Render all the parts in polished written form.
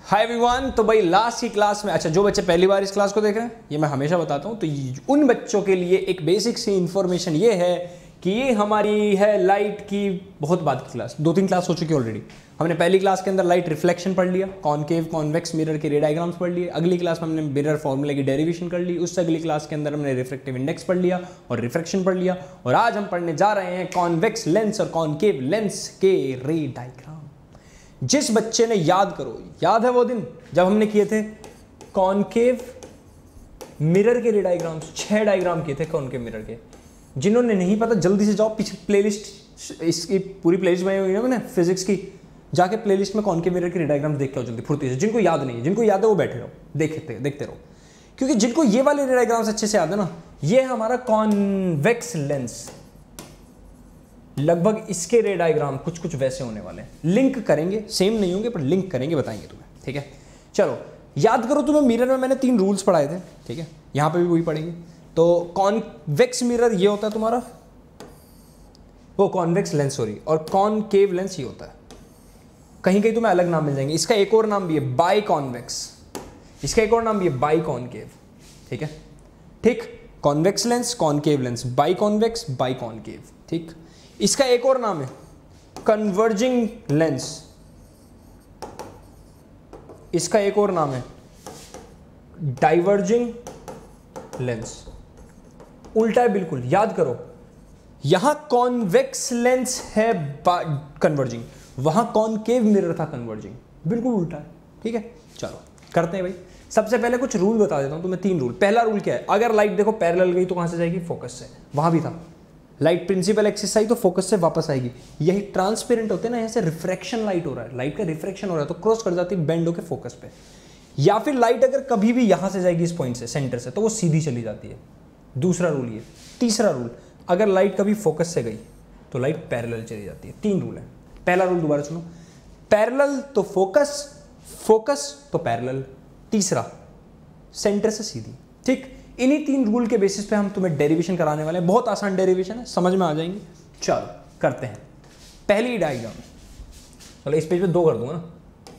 Hi everyone. तो भाई last की क्लास में, अच्छा जो बच्चे पहली बार इस क्लास को देख रहे हैं, ये मैं हमेशा बताता हूँ, तो उन बच्चों के लिए एक बेसिक सी इन्फॉर्मेशन ये है कि ये हमारी है लाइट की बहुत बाद की क्लास। 2-3 क्लास हो चुकी है ऑलरेडी। हमने पहली क्लास के अंदर लाइट रिफ्लेक्शन पढ़ लिया, कॉनकेव कॉन्वेक्स मिरर के रे डायग्राम्स पढ़ लिए। अगली क्लास में हमने मिरर फॉर्मूले की डेरिवेशन कर ली। उससे अगली क्लास के अंदर हमने रिफ्रैक्टिव इंडेक्स पढ़ लिया और रिफ्रैक्शन पढ़ लिया। और आज हम पढ़ने जा रहे हैं कॉन्वेक्स लेंस और कॉनकेव लेंस के रे डायग्राम। जिस बच्चे ने याद है वो दिन जब हमने किए थे कॉनकेव मिरर के रे डायग्राम्स, 6 डायग्राम किए थे कॉनकेव मिरर के। जिन्होंने नहीं पता जल्दी से जाओ पीछे प्लेलिस्ट, इसकी पूरी प्लेलिस्ट बनाई हुई है मैंने फिजिक्स की, जाके प्लेलिस्ट में कॉनकेव मिरर के रे डायग्राम देख के आओ जल्दी फुर्ती से। जिनको याद नहीं है, जिनको याद है वो बैठे रहो, देखते रहो, क्योंकि जिनको ये वाले रे डायग्राम्स अच्छे से याद है ना, ये हमारा कॉन्वेक्स लेंस, लगभग इसके रे डायग्राम कुछ वैसे होने वाले हैं। लिंक करेंगे, सेम नहीं होंगे पर लिंक करेंगे, बताएंगे तुम्हें, ठीक है। चलो याद करो, तुम्हें मिरर में मैंने 3 रूल्स पढ़ाए थे, ठीक है, यहां पे भी वही पढ़ेंगे। तो कॉन्वेक्स मिरर ये होता है तुम्हारा, वो कॉन्वेक्स लेंस सॉरी, और कॉनकेव लेंस ये होता है। कहीं कहीं तुम्हें अलग नाम मिल जाएंगे। इसका एक और नाम भी है बाई कॉन्वेक्स, इसका एक और नाम भी है बाई कॉनकेव, ठीक है। ठीक, convex lens, concave lens, biconvex, biconcave, ठीक। इसका एक और नाम है कन्वर्जिंग लेंस, इसका एक और नाम है डाइवर्जिंग लेंस। उल्टा है बिल्कुल, याद करो। यहां कॉन्वेक्स लेंस है कन्वर्जिंग, वहां कॉनकेव मिरर था कन्वर्जिंग, बिल्कुल उल्टा है, ठीक है। चलो करते हैं भाई। सबसे पहले कुछ रूल बता देता हूं तुम्हें, 3 रूल। पहला रूल क्या है, अगर लाइट देखो पैरेलल गई तो कहां से जाएगी, फोकस से। वहां भी था लाइट प्रिंसिपल एक्सिस आई तो फोकस से वापस आएगी। यही ट्रांसपेरेंट होते हैं ना, ऐसे रिफ्रैक्शन लाइट हो रहा है, लाइट का रिफ्रैक्शन हो रहा है तो क्रॉस कर जाती है बेंड होकर फोकस पे। या फिर लाइट अगर कभी भी यहां से जाएगी इस पॉइंट से, सेंटर से, तो वो सीधी चली जाती है। दूसरा रूल ये। तीसरा रूल, अगर लाइट कभी फोकस से गई तो लाइट पैरेलल चली जाती है। 3 रूल है। पहला रूल दोबारा सुनो, पैरेलल तो फोकस, फोकस तो पैरेलल। तीसरा सेंटर से सीधी, ठीक। इन्हीं 3 रूल के बेसिस पे हम तुम्हें डेरिवेशन कराने वाले हैं। बहुत आसान डेरिवेशन है, समझ में आ जाएंगे। चलो करते हैं पहली डायग्राम। चलो इस पेज पे 2 कर दूंगा ना।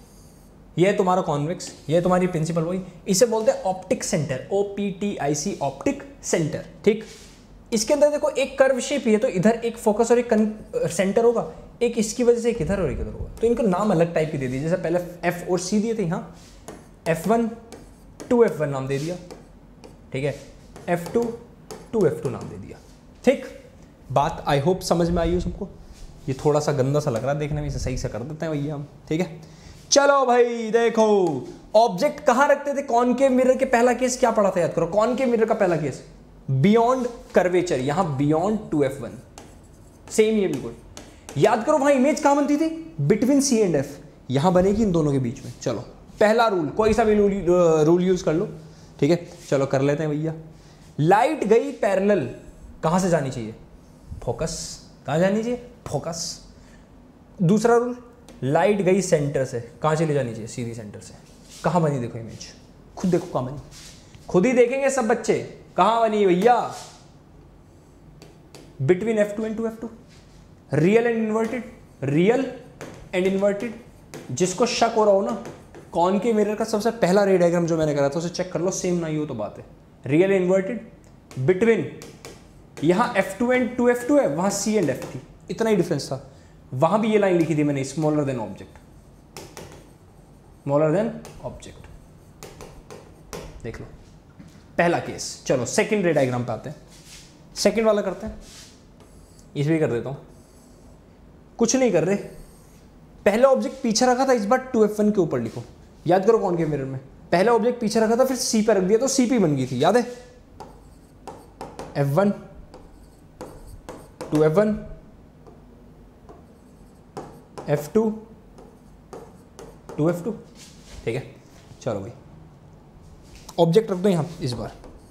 ये है तुम्हारा कॉन्वेक्स, ये है तुम्हारी प्रिंसिपल वही, इसे बोलते हैं optic centre, OPTIC, optic centre, ठीक। इसके अंदर देखो एक कर्व शेप है, तो इधर एक फोकस और एक सेंटर होगा, एक इसकी वजह से एक इधर और एक इधर होगा। तो इनको नाम अलग टाइप के दे दिए, जैसे पहले F और C दिए थे, यहाँ F1 2F1 नाम दे दिया, ठीक है। F2 2F2 नाम दे दिया, ठीक। बात आई होप समझ में आई हो सबको। ये थोड़ा सा गंदा सा लग रहा है देखने में, इसे सही से कर देते हैं भैया हम, ठीक है। चलो भाई देखो, ऑब्जेक्ट कहां रखते थे कॉनकेव मिरर के। पहला केस क्या पढ़ा था, याद करो। कॉनकेव मिरर का पहला केस बियॉन्ड कर्वेचर, यहां बियॉन्ड 2F1, सेम ये बिल्कुल। याद करो वहां इमेज कहां बनती थी, बिटवीन C एंड F, यहां बनेगी इन दोनों के बीच में। चलो पहला रूल, कोई सा भी रूल यूज कर लो, ठीक है। चलो कर लेते हैं भैया। लाइट गई पैरेलल, कहां से जानी चाहिए, फोकस। कहां जानी चाहिए, फोकस। दूसरा रूल, लाइट गई सेंटर से, कहां चली जानी चाहिए, सीधी सेंटर से। कहां बनी, देखो इमेज, खुद देखो कहां बनी, खुद ही देखेंगे सब बच्चे, कहां बनी भैया, between F2 and 2F2। Real and inverted, real and inverted. जिसको शक हो रहा हो ना, कॉनकेव मिरर का सबसे पहला रे डायग्राम जो मैंने करा था उसे चेक कर लो, सेम नहीं हो तो बात है। रियल इन्वर्टेड, बिटवीन, यहां F2 एंड 2F2 है, वहां C एंड F थी, इतना ही डिफरेंस था। वहां भी ये लाइन लिखी थी मैंने, smaller than object, smaller than object. देख लो पहला केस। चलो सेकंड रे डायग्राम पे आते हैं, सेकंड वाला करते हैं। इस भी कर देता हूं, कुछ नहीं कर रहे। पहला ऑब्जेक्ट पीछे रखा था, इस बार 2F1 के ऊपर लिखो। याद करो कॉनकेव मिरर में पहला ऑब्जेक्ट पीछे रखा था, फिर C पे रख दिया तो CP बन गई थी, याद है। F1 2F1 F2 2F2, ठीक है। चलो भाई ऑब्जेक्ट रख दो यहां इस बार।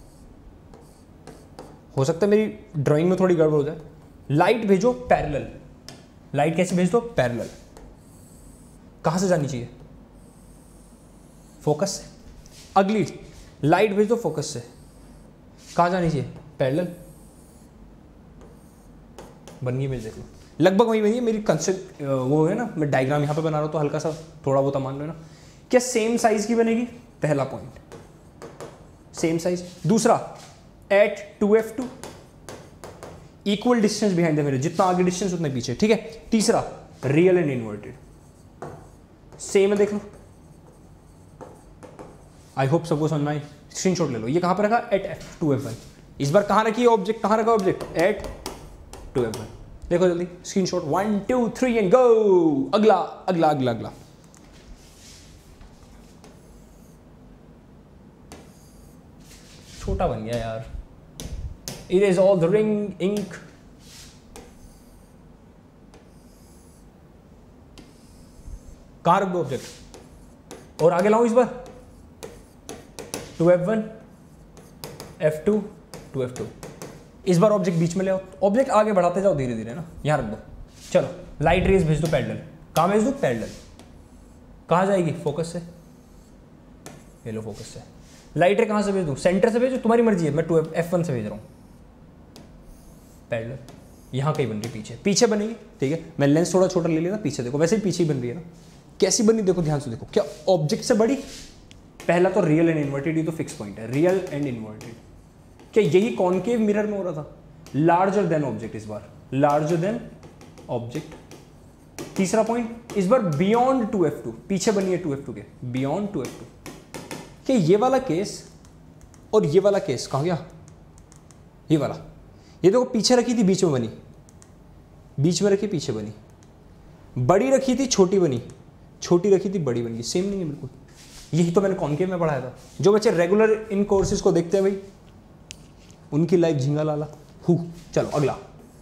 हो सकता है मेरी ड्राइंग में थोड़ी गड़बड़ हो जाए। लाइट भेजो पैरेलल, लाइट कैसे भेज दो, पैरेलल। कहां से जानी चाहिए, फोकस से। अगली लाइट भेज दो फोकस से, कहां जानी चाहिए, पैरेलल। बन गई इमेज, देख लो। लगभग वही बनी है मेरी कंसेप्ट। वो है ना, मैं डायग्राम यहाँ पे बना रहा हूँ तो हल्का सा थोड़ा बहुत मान लो ना। क्या सेम साइज की बनेगी? पहला पॉइंट सेम साइज। दूसरा at 2f2 equal distance behind the mirror, जितना आगे डिस्टेंस उतना पीछे, ठीक है। तीसरा रियल एंड इन्वर्टेड, सेम है, देख लो। आई होप सबको समझ में आई। स्क्रीनशॉट ले लो। ये कहां पर रखा? Eight 2f1। इस बार कहां रखी है ऑब्जेक्ट? कहां रखा ऑब्जेक्ट? Eight 2f1। देखो जल्दी स्क्रीनशॉट, 1 2 3 एंड गो। अगला अगला अगला अगला। छोटा बन गया यार। Erase all the ring ink. कहां रख दो ऑब्जेक्ट? और आगे लाऊं इस बार? 2f1 f2 2f2। इस बार ऑब्जेक्ट बीच में ले आओ। ऑब्जेक्ट आगे बढ़ाते जाओ धीरे धीरे ना। यहां रख दो। चलो लाइट रेज भेज दो पैरेलल। कहां भेज दो? पैरेलल। कहां जाएगी? फोकस से। ये लो फोकस से। लाइट रे कहां से भेज दूं? सेंटर से भेजो, तुम्हारी मर्जी है। मैं f1 से भेज रहा हूं। पैरेलल यहां कहीं बन रही, पीछे पीछे बनेगी, ठीक है। मैं लेंस थोड़ा छोटा ले लिया था, पीछे देखो, वैसे ही पीछे ही बन रही है ना। कैसी बनी देखो, ध्यान से देखो। क्या ऑब्जेक्ट से बड़ी? पहला तो रियल एंड इन्वर्टेड, ये तो फिक्स पॉइंट है, रियल एंड इन्वर्टेड। क्या यही कॉनकेव मिरर में हो रहा था? लार्जर देन ऑब्जेक्ट, इस बार लार्जर देन ऑब्जेक्ट। तीसरा पॉइंट इस बार बियॉन्ड 2f2, पीछे बनी है 2f2 के, बियॉन्ड 2f2। क्या ये वाला केस और ये वाला केस कहाँ गया? ये वाला, ये देखो पीछे रखी थी, बीच में बनी, बीच में रखी पीछे बनी, बड़ी रखी थी छोटी बनी, छोटी रखी थी बड़ी बन गई। सेम नहीं है बिल्कुल। यही तो मैंने कॉनकेव में पढ़ाया था। जो बच्चे रेगुलर इन कोर्सेज को देखते हैं भाई, उनकी लाइफ झींगा लाला हु। चलो अगला,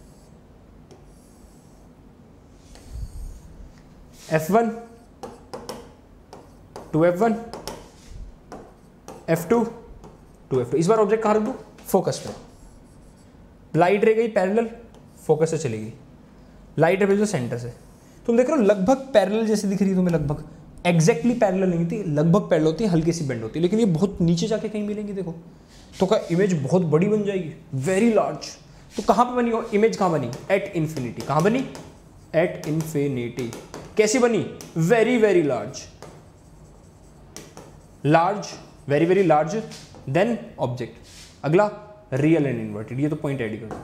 f1 2f1 f2 2f2। इस बार ऑब्जेक्ट कहां रख दूं? फोकस पे। लाइट रह गई पैरेलल, फोकस से चलेगी। लाइट रे भेजो सेंटर से। तुम देख रहे हो लगभग पैरेलल जैसे दिख रही है तुम्हें, लगभग एग्जैक्टली पैरेलल नहीं होती, लगभग पैरेलल होती है, हल्की सी बेंड होती है, लेकिन ये बहुत नीचे जाके कहीं मिलेंगी देखो, तो क्या इमेज बहुत बड़ी बन जाएगी, वेरी लार्ज। तो कहां पे बनी हो इमेज? कहां बनी? At infinity. कहां बनी? At infinity. कैसी बनी? Very very large, large, very very large than object. अगला रियल एंड इन्वर्टेड, ये तो पॉइंट ऐड कर दो।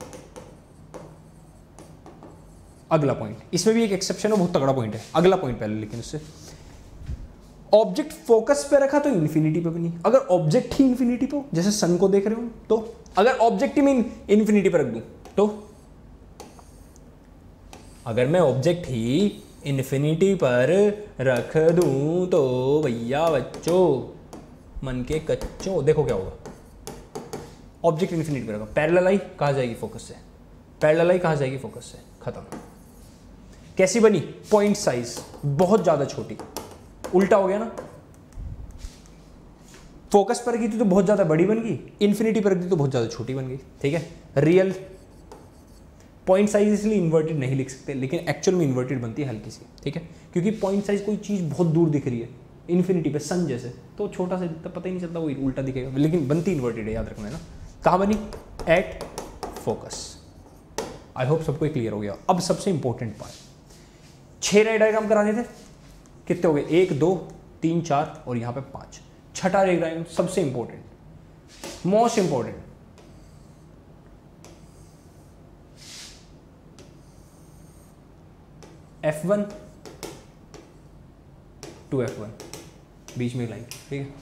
अगला पॉइंट, इसमें भी एक एक्सेप्शन है, बहुत तगड़ा पॉइंट है। अगला पॉइंट पहले, लेकिन उससे ऑब्जेक्ट फोकस पे रखा तो इन्फिनिटी पे बनी। अगर ऑब्जेक्ट ही इन्फिनिटी पे हो, जैसे सन को देख रहे हो, तो अगर ऑब्जेक्ट ही मैं इन्फिनिटी पे रख दूं तो, अगर मैं ऑब्जेक्ट ही इन्फिनिटी पर रख दूं तो भैया बच्चों मन के कच्चों, देखो क्या होगा। ऑब्जेक्ट इन्फिनिटी पर रखा, पैरेलल आई कहां जाएगी? फोकस से। पैरेलल आई कहां जाएगी? फोकस से। खत्म। कैसी बनी? पॉइंट साइज बहुत ज्यादा छोटी। उल्टा हो गया ना, फोकस पर रखी थी तो बहुत ज्यादा बड़ी बन गई, इन्फिनिटी पर रख दी तो बहुत ज्यादा छोटी बन गई, ठीक है। रियल पॉइंट साइज इसलिए इन्वर्टेड नहीं लिख सकते, लेकिन एक्चुअल में इन्वर्टेड बनती है हल्की सी, ठीक है, क्योंकि पॉइंट साइज कोई चीज बहुत दूर दिख रही है, इन्फिनिटी पे सन जैसे तो छोटा सा दिखता, पता ही नहीं चलता, वो उल्टा दिखेगा, लेकिन बनती इन्वर्टेड है, याद रखना है ना। कहां बनी? At focus. आई होप सबको क्लियर हो गया। अब सबसे इंपॉर्टेंट पार्ट, 6 रे डायग्राम कराने थे, कितने हो गए? 1 2 3 4 और यहां पे 5। छठा रे डायग्राम सबसे important, most important. f1 to f1, बीच में लाइन, ठीक है।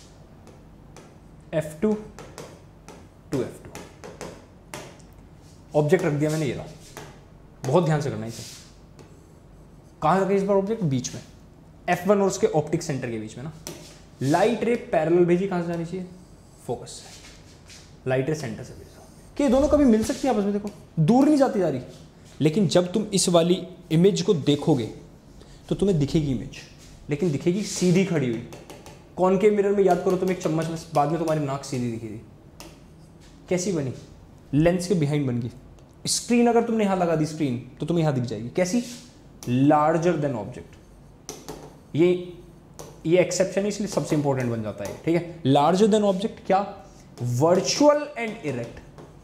f2 to f2। ऑब्जेक्ट रख दिया मैंने, ये रहा, बहुत ध्यान से करना इसे। कहां रखा इस बार ऑब्जेक्ट? बीच में, f1 और उसके ऑप्टिक सेंटर के बीच में ना। लाइट रे पैरेलल भेजी, कहां से जानी चाहिए? फोकस से। लाइट रे सेंटर से भेजो, कि ये दोनों कभी मिल सकती है आपस में, देखो दूर नहीं जाती जा रही, लेकिन जब तुम इस वाली इमेज को देखोगे तो तुम्हें दिखेगी इमेज, लेकिन दिखेगी सीधी खड़ी हुई। कॉनकेव मिरर में याद करो, तुम एक चम्मच में, बाद में तुम्हारी नाक सीधी दिखी थी, कैसी बनी? लेंस के बिहाइंड बन गई। स्क्रीन अगर तुमने यहां लगा दी स्क्रीन, तो तुम्हें यहां दिख जाएगी, कैसी? Larger than object. ये एक्सेप्शन है, इसलिए सबसे इंपॉर्टेंट बन जाता है, ठीक है। लार्जर देन ऑब्जेक्ट, क्या? वर्चुअल एंड इरेक्ट,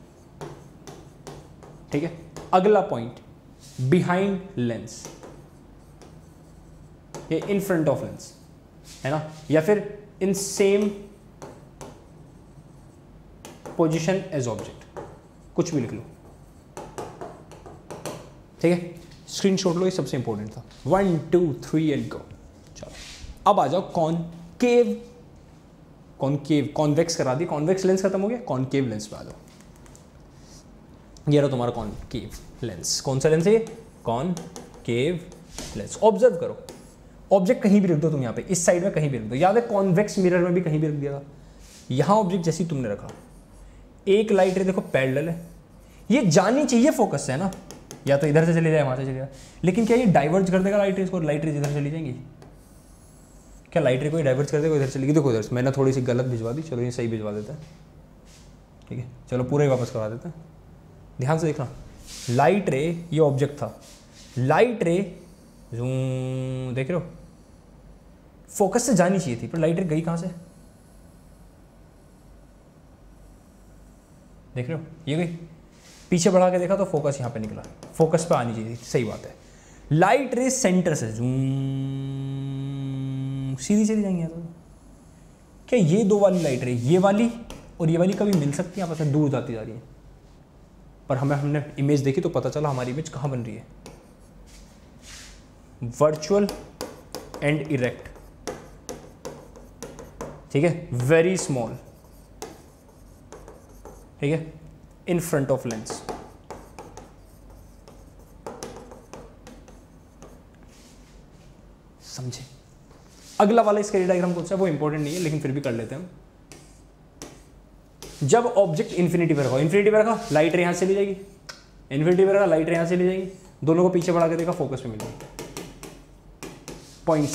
ठीक है। अगला पॉइंट, बिहाइंड लेंस, ये इन फ्रंट ऑफ लेंस, है ना, या फिर in same position as object, कुछ भी लिख लो, ठीक है। स्क्रीनशॉट लो, ये सबसे इंपॉर्टेंट था। 1 2 3 एंड गो। चलो अब आ जाओ कॉनकेव, कॉन्वेक्स करा दी, कॉन्वेक्स लेंस खत्म हो गया, कॉनकेव लेंस पे आ जाओ। ये रहा तुम्हारा कॉनकेव लेंस। कौन सा लेंस है ये? Concave lens. ऑब्जर्व करो, ऑब्जेक्ट कहीं भी रख दो तुम यहाँ पे, इस साइड में कहीं भी रख दो। याद है कॉन्वेक्स मिरर में भी कहीं भी रख दिया था। यहाँ ऑब्जेक्ट जैसे ही तुमने रखा, एक लाइट रे देखो पैरेलल है, ये जानी चाहिए फोकस से, है ना, या तो इधर से चली जाए वहाँ से चली जाए, लेकिन क्या ये डाइवर्ज कर देगा लाइट रेज को? लाइट रेज इधर चली जाएंगी क्या? लाइट रे को डाइवर्ज कर देगा, इधर चलेगी। देखो इधर से मैंने थोड़ी सी गलत भिजवा दी, चलो ये सही भिजवा देता है, ठीक है। चलो पूरा ही वापस करवा देते हैं, ध्यान से देखना। लाइट रे, ये ऑब्जेक्ट था, लाइट रे देख रहे हो, फोकस से जानी चाहिए थी, पर लाइट रे गई कहाँ से? देख रहे हो, ये गई, पीछे बढ़ा के देखा तो फोकस यहाँ पे निकला, फोकस पे आनी चाहिए थी, सही बात है। लाइट रे सेंटर से सीधी चली जाएंगी तो क्या ये दो वाली लाइट रे, ये वाली और ये वाली कभी मिल सकती है? आपस में दूर जाती जा रही है, पर हमने इमेज देखी तो पता चला हमारी इमेज कहाँ बन रही है, वर्चुअल एंड इरेक्ट, ठीक है, वेरी स्मॉल, ठीक है, इन फ्रंट ऑफ लेंस। समझे? अगला वाला इसका डायग्राम कौन सा है वो इंपॉर्टेंट नहीं है, लेकिन फिर भी कर लेते हैं हम। जब ऑब्जेक्ट इन्फिनिटी पर रखा, इन्फिनिटी पर रखा, लाइट रे यहां से चली जाएगी, इन्फिनिटी पर रखा, लाइट रे यहां से चली जाएगी, दोनों को पीछे बढ़ा के देखा, फोकस पे मिल जाएगी। Point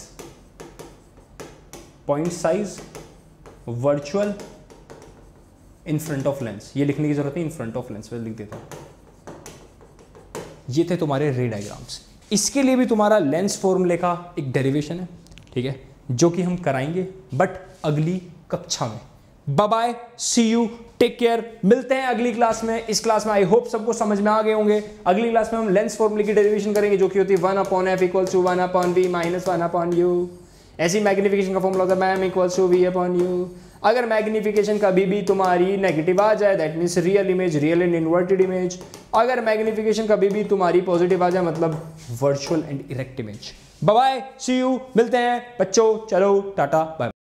size virtual in front of lens, ये लिखने की जरूरत नहीं, इन फ्रंट ऑफ लेंस पे लिख देता हूं। ये थे तुम्हारे रे डायग्राम्स। इसके लिए भी तुम्हारा लेंस फॉर्मूले का एक डेरिवेशन है, ठीक है, जो कि हम कराएंगे बट अगली कक्षा में। Bye bye, see you, take care, मिलते हैं अगली क्लास में। इस क्लास में आई होप सबको समझ में आ गए होंगे। अगली क्लास में हम लेंस फॉर्मूले की डेरिवेशन करेंगे, जो कि होती है 1/f = 1/v - 1/u। ऐसी मैग्निफिकेशन का फॉर्मूला होता है m = v/u। अगर मैग्निफिकेशन कभी भी तुम्हारी नेगेटिव आ जाए, that means real image, real and inverted image. अगर मैग्निफिकेशन कभी भी तुम्हारी पॉजिटिव आ जाए, मतलब virtual and erect image. Bye bye, see you, मिलते हैं बच्चों, चलो टाटा बाय।